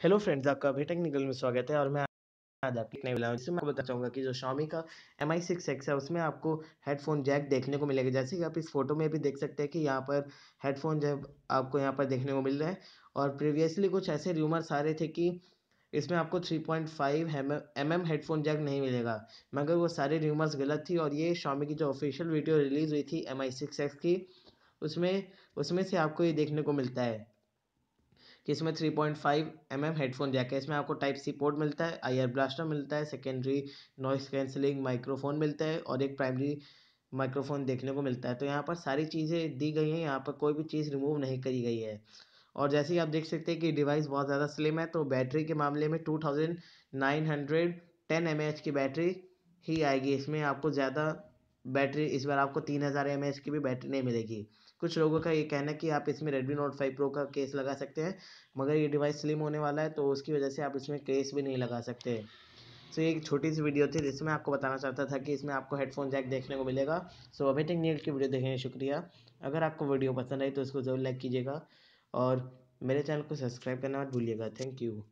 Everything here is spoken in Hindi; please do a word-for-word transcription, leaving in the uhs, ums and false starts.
हेलो फ्रेंड्स, आपका अभी टेक्निकल में स्वागत है। और मैं आज आपकी एक नई वीडियो जिसमें मैं आपको बताना चाहूँगा कि जो Xiaomi का एम आई सिक्स एक्स है उसमें आपको हेडफोन जैक देखने को मिलेगा। जैसे कि आप इस फोटो में भी देख सकते हैं कि यहाँ पर हेडफोन जैक आपको यहाँ पर देखने को मिल रहा है। और प्रीवियसली कुछ ऐसे रूमर्स आ रहे थे कि इसमें आपको three point five M M headphone jack नहीं मिलेगा, मगर वो सारे रूमर्स गलत थी। और ये Xiaomi की जो ऑफिशियल वीडियो रिलीज़ हुई थी एम आई सिक्स एक्स की, उसमें उसमें से आपको ये देखने को मिलता है कि इसमें three point five M M headphone jack है। इसमें आपको टाइप सी पोर्ट मिलता है, आई आर ब्लास्टर मिलता है, सेकेंडरी नॉइस कैंसिलिंग माइक्रोफोन मिलता है और एक प्राइमरी माइक्रोफोन देखने को मिलता है। तो यहाँ पर सारी चीज़ें दी गई हैं, यहाँ पर कोई भी चीज़ रिमूव नहीं करी गई है। और जैसे कि आप देख सकते हैं कि डिवाइस बहुत ज़्यादा स्लिम है, तो बैटरी के मामले में two thousand nine hundred ten M A H की बैटरी ही आएगी। इसमें आपको ज़्यादा बैटरी इस बार आपको तीन हज़ार एम ए एच की भी बैटरी नहीं मिलेगी। कुछ लोगों का ये कहना है कि आप इसमें Redmi Note फाइव Pro का केस लगा सकते हैं, मगर ये डिवाइस स्लिम होने वाला है तो उसकी वजह से आप इसमें केस भी नहीं लगा सकते। सो ये एक छोटी सी वीडियो थी जिसमें आपको बताना चाहता था कि इसमें आपको हेडफोन जैक देखने को मिलेगा। सो अभी तक न्यूज़ की वीडियो देखने के लिए शुक्रिया। अगर आपको वीडियो पसंद आई तो इसको ज़रूर लाइक कीजिएगा और मेरे चैनल को सब्सक्राइब करना मत भूलिएगा। Thank you.